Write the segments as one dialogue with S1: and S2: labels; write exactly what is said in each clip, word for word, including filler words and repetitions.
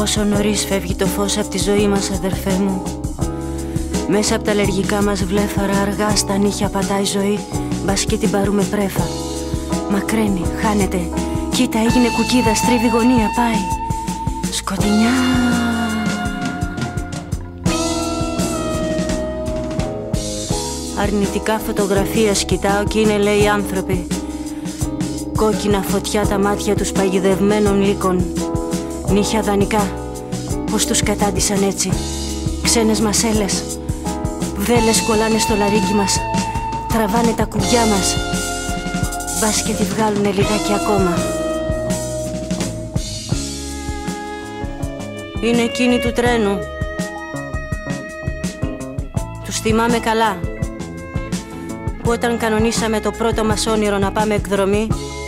S1: Πόσο νωρίς φεύγει το φως από τη ζωή μας, αδερφέ μου. Μέσα από τα αλλεργικά μας βλέφαρα αργά στα νύχια πατάει ζωή. Μπας και την πάρουμε πρέφα. Μακραίνει, χάνεται. Κοίτα, έγινε κουκίδα, στρίβει γωνία, πάει. Σκοτεινιά. Αρνητικά φωτογραφίες κοιτάω κι είναι, λέει, άνθρωποι. Κόκκινα φωτιά τα μάτια τους παγιδευμένων λύκων. Νύχια δανεικά, πως τους κατάντησαν έτσι. Ξένες μασέλες, βδέλες κολλάνε στο λαρίκι μας. Τραβάνε τα κουμπιά μας. Μπας και τη βγάλουνε λιγάκι ακόμα. Είναι εκείνη του τρένου. Τους θυμάμαι καλά, που όταν κανονίσαμε το πρώτο μας όνειρο να πάμε εκδρομή,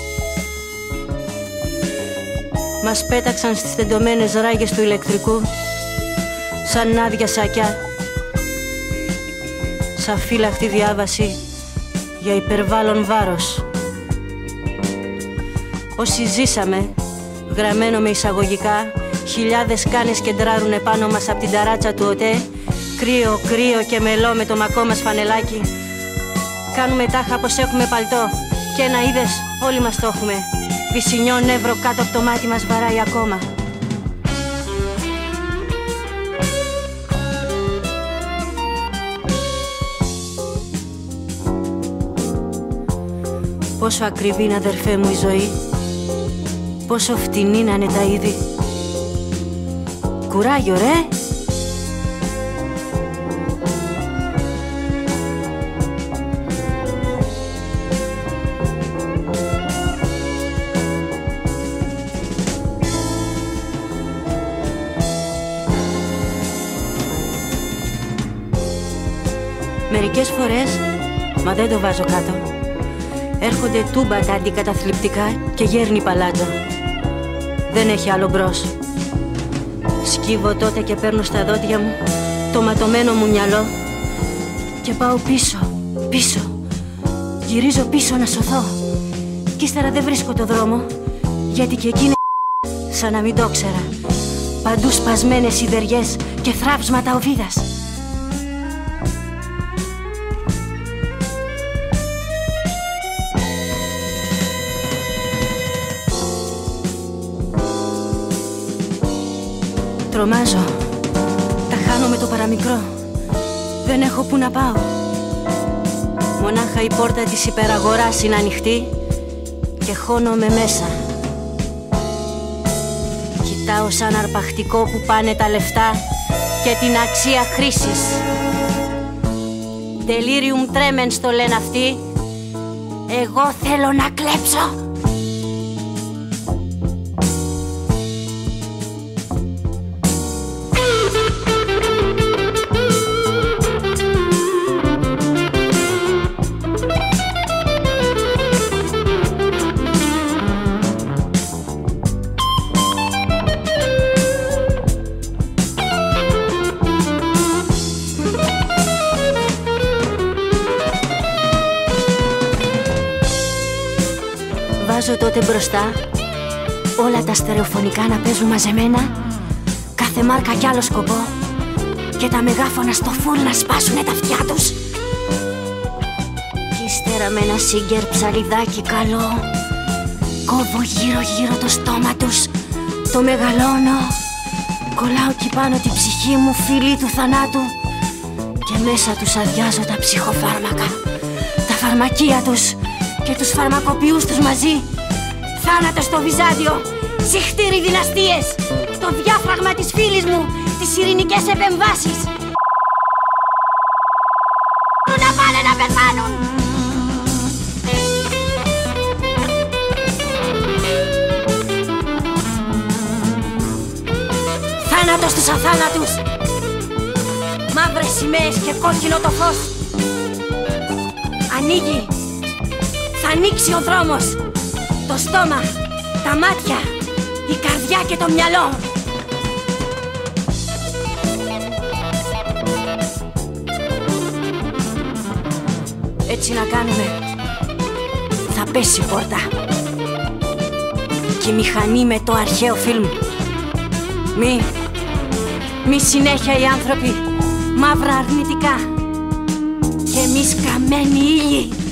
S1: μας πέταξαν στις τεντωμένες ράγες του ηλεκτρικού σαν άδεια σακιά, σαν φύλαχτη διάβαση για υπερβάλλον βάρος. Όσοι ζήσαμε, γραμμένο με εισαγωγικά, χιλιάδες κάνες κεντράρουνε πάνω μας απ' την ταράτσα του ΟΤΕ. Κρύο, κρύο και μελό με το μακό μας φανελάκι. Κάνουμε τάχα πως έχουμε παλτό και ένα είδες, όλοι μας το έχουμε. Βυσσινιό νεύρο κάτω από το μάτι μας βαράει ακόμα. Πόσο ακριβή είναι, αδερφέ μου, η ζωή. Πόσο φτηνή να είναι τα είδη. Κουράγιο, ρε! Μερικές φορές, μα δεν το βάζω κάτω, έρχονται τούμπα τα αντικαταθλιπτικά και γέρνει παλάτζα. Δεν έχει άλλο μπρος. Σκύβω τότε και παίρνω στα δόντια μου το ματωμένο μου μυαλό και πάω πίσω, πίσω. Γυρίζω πίσω να σωθώ κι ύστερα δεν βρίσκω το δρόμο, γιατί και εκεί είναι σαν να μην το ξέρα. Παντού σπασμένες σιδεριές και θράψματα οβίδας. Τρομάζω, τα χάνω με το παραμικρό. Δεν έχω που να πάω. Μονάχα η πόρτα της υπεραγοράς είναι ανοιχτή και χώνομαι μέσα. Κοιτάω σαν αρπακτικό που πάνε τα λεφτά και την αξία χρήσης. Delirium tremens το λένε αυτοί. Εγώ θέλω να κλέψω. Βάζω τότε μπροστά όλα τα στερεοφωνικά να παίζουν μαζεμένα, κάθε μάρκα κι άλλο σκοπό, και τα μεγάφωνα στο φουλ να σπάσουνε τα αυτιά τους. Κι ύστερα με ένα σίγκερ ψαλιδάκι καλό κόβω γύρω γύρω το στόμα τους, το μεγαλώνω, κολλάω κι πάνω την ψυχή μου φίλη του θανάτου και μέσα τους αδειάζω τα ψυχοφάρμακα, τα φαρμακεία τους και τους φαρμακοποιούς τους μαζί. Θάνατο στο Βυζάντιο, συχτήρι δυναστείες, το διάφραγμα της φίλης μου, τις ειρηνικές επεμβάσεις. Να πάνε να πεθάνουν. Θάνατο στους αθάνατους, μαύρες σημαίες και κόκκινο το φως. Ανοίγει, θα ανοίξει ο δρόμος, το στόμα, τα μάτια, η καρδιά και το μυαλό. Έτσι να κάνουμε, θα πέσει η πόρτα και η μηχανή με το αρχαίο φιλμ Μη, μη συνέχεια οι άνθρωποι μαύρα αρνητικά και εμείς καμένοι ήλιοι.